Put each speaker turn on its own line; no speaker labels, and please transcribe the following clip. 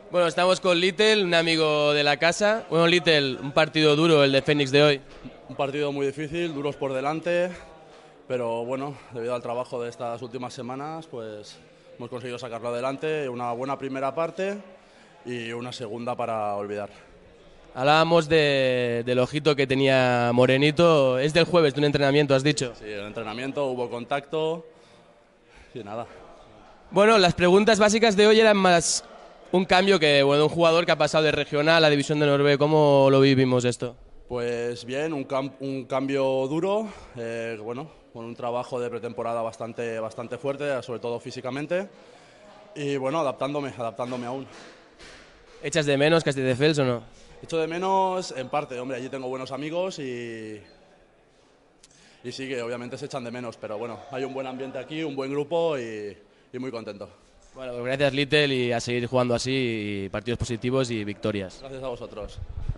Bueno, estamos con Little, un amigo de la casa. Bueno, Little, un partido duro el de Fénix de hoy.
Un partido muy difícil, duros por delante, pero bueno, debido al trabajo de estas últimas semanas, pues hemos conseguido sacarlo adelante. Una buena primera parte y una segunda para olvidar.
Hablábamos del ojito que tenía Morenito. Es del jueves, de un entrenamiento, has dicho.
Sí, el entrenamiento, hubo contacto y nada.
Bueno, las preguntas básicas de hoy eran más un cambio que, bueno, un jugador que ha pasado de regional a división de Noruega. ¿Cómo lo vivimos esto?
Pues bien, un cambio duro, bueno, con un trabajo de pretemporada bastante fuerte, sobre todo físicamente, y bueno, adaptándome aún.
¿Echas de menos Castelldefels o no?
Echo de menos en parte, hombre, allí tengo buenos amigos y sí que obviamente se echan de menos, pero bueno, hay un buen ambiente aquí, un buen grupo y muy contento.
Bueno, pues gracias Little y a seguir jugando así, y partidos positivos y victorias.
Gracias a vosotros.